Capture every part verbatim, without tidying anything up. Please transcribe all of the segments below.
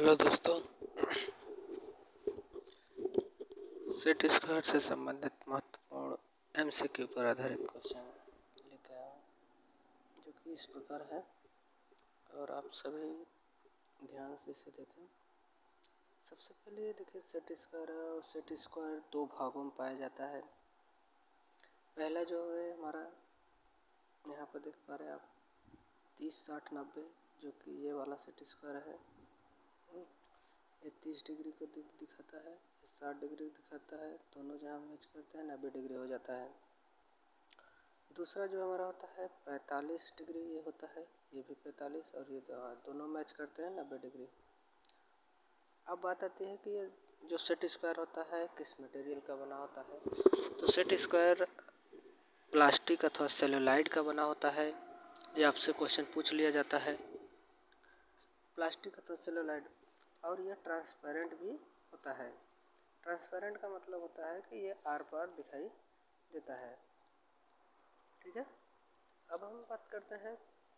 Hello दोस्तों, set square से संबंधित महत्वपूर्ण एमसीक्यू पर आधारित क्वेश्चन लेकर आया हूँ, जो कि इस प्रकार है और आप सभी ध्यान से इसे देखें। सबसे पहले देखिए, सेट स्क्वायर है और सेट स्क्वायर दो भागों में पाया जाता है। पहला जो है हमारा यहाँ पर देख पा रहे हैं आप तीस साठ नब्बे, जो कि ये वाला सेट स्क्वायर है। ये तीस डिग्री को दिखाता है, ये साठ डिग्री दिखाता है, दोनों जहाँ मैच करते हैं नब्बे डिग्री हो जाता है। दूसरा जो हमारा होता है पैंतालीस डिग्री, ये होता है, ये भी पैंतालीस और ये दोनों मैच करते हैं नब्बे डिग्री। अब बात आती है कि ये जो सेट स्क्वायर होता है किस मटेरियल का बना होता है। तो सेट स्क्वायर प्लास्टिक अथवा सेलुलाइड का बना होता है। ये आपसे क्वेश्चन पूछ लिया जाता है, प्लास्टिक अथवा सेलुलाइड। और यह ट्रांसपेरेंट भी होता है। ट्रांसपेरेंट का मतलब होता है कि ये आर पार दिखाई देता है। ठीक है, अब हम बात करते हैं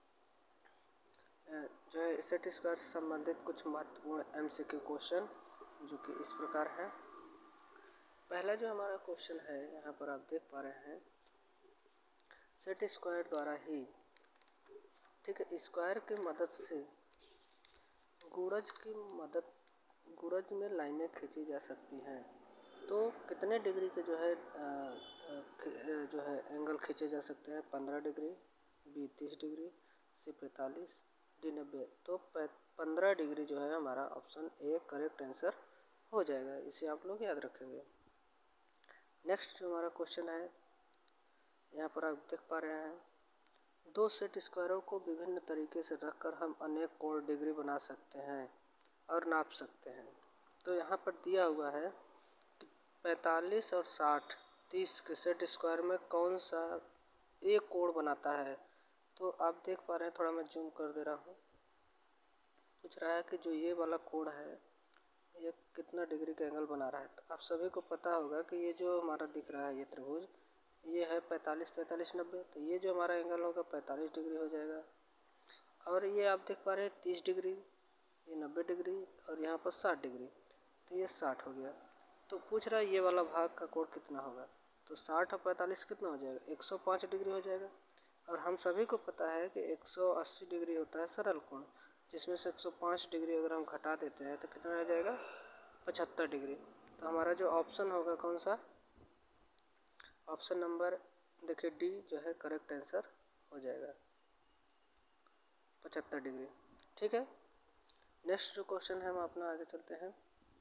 जो है सेट स्क्वायर से संबंधित कुछ महत्वपूर्ण एमसीक्यू क्वेश्चन, जो कि इस प्रकार है। पहला जो हमारा क्वेश्चन है यहाँ पर आप देख पा रहे हैं, सेट स्क्वायर द्वारा ही, ठीक है, स्क्वायर की मदद से गुणज की मदद गुणज में लाइनें खींची जा सकती हैं। तो कितने डिग्री के जो है आ, आ, जो है एंगल खींचे जा सकते हैं? पंद्रह डिग्री, बी तीस डिग्री, सी पैंतालीस, डी नब्बे। तो पंद्रह डिग्री जो है हमारा ऑप्शन ए करेक्ट आंसर हो जाएगा। इसे आप लोग याद रखेंगे। नेक्स्ट जो हमारा क्वेश्चन है यहाँ पर आप देख पा रहे हैं, दो सेट स्क्वायरों को विभिन्न तरीके से रखकर हम अनेक कोण डिग्री बना सकते हैं और नाप सकते हैं। तो यहाँ पर दिया हुआ है कि पैंतालीस और साठ तीस के सेट स्क्वायर में कौन सा एक कोण बनाता है। तो आप देख पा रहे हैं, थोड़ा मैं जूम कर दे रहा हूँ। पूछ रहा है कि जो ये वाला कोण है ये कितना डिग्री का एंगल बना रहा है। तो आप सभी को पता होगा कि ये जो हमारा दिख रहा है ये त्रिभुज, ये है पैंतालीस पैंतालीस नब्बे। तो ये जो हमारा एंगल होगा पैंतालीस डिग्री हो जाएगा। और ये आप देख पा रहे हैं तीस डिग्री, ये नब्बे डिग्री और यहाँ पर साठ डिग्री, तो ये साठ हो गया। तो पूछ रहा है ये वाला भाग का कोण कितना होगा। तो साठ और पैंतालीस कितना हो जाएगा? एक सौ पाँच डिग्री हो जाएगा। और हम सभी को पता है कि एक सौ अस्सी डिग्री होता है सरल कोण, जिसमें से एक सौ पाँच डिग्री अगर हम घटा देते हैं तो कितना रह जाएगा? पचहत्तर डिग्री। तो हमारा जो ऑप्शन होगा कौन सा? ऑप्शन नंबर देखिए डी जो है करेक्ट आंसर हो जाएगा, पचहत्तर डिग्री। ठीक है, नेक्स्ट जो क्वेश्चन है हम अपना आगे चलते हैं।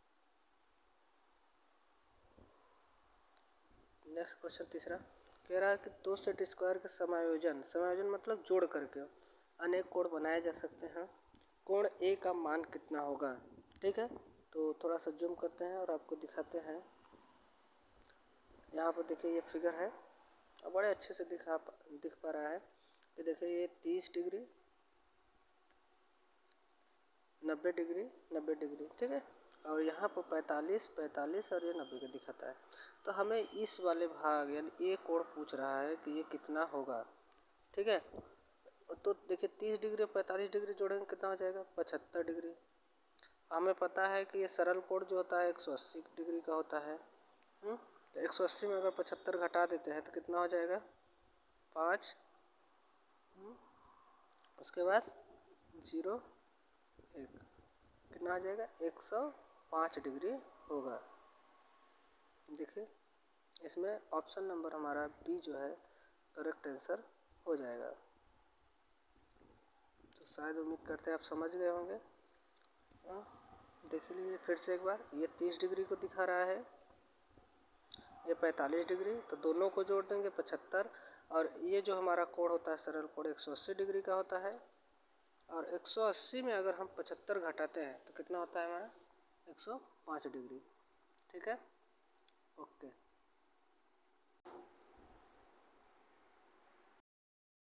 नेक्स्ट क्वेश्चन तीसरा कह रहा है कि दो सेट स्क्वायर के समायोजन समायोजन मतलब जोड़ करके अनेक कोण बनाए जा सकते हैं। कोण ए का मान कितना होगा? ठीक है, तो थोड़ा सा जूम करते हैं और आपको दिखाते हैं। यहाँ पर देखिए ये फिगर है और बड़े अच्छे से दिखा दिख पा रहा है कि देखिए ये तीस डिग्री, नब्बे डिग्री, नब्बे डिग्री, ठीक है। और यहाँ पर पैंतालीस पैंतालीस और ये नब्बे का दिखाता है। तो हमें इस वाले भाग यानी एक कोण पूछ रहा है कि ये कितना होगा। ठीक है, तो देखिए तीस डिग्री और पैंतालीस डिग्री जोड़ेंगे कितना हो जाएगा? पचहत्तर डिग्री। हमें पता है कि ये सरल कोण जो होता है एक सौ अस्सी डिग्री का होता है। हुँ? तो एक सौ अस्सी में अगर पचहत्तर घटा देते हैं तो कितना हो जाएगा? पाँच, उसके बाद जीरो एक, कितना आ जाएगा? एक सौ पाँच डिग्री होगा। देखिए इसमें ऑप्शन नंबर हमारा बी जो है करेक्ट आंसर हो जाएगा। तो शायद उम्मीद करते हैं आप समझ गए होंगे। देख लीजिए फिर से एक बार, ये तीस डिग्री को दिखा रहा है, ये पैंतालीस डिग्री, तो दोनों को जोड़ देंगे पचहत्तर। और ये जो हमारा कोण होता है सरल कोण एक सौ अस्सी डिग्री का होता है। और एक सौ अस्सी में अगर हम पचहत्तर घटाते हैं तो कितना होता है हमारा? एक सौ पाँच डिग्री। ठीक है, ओके।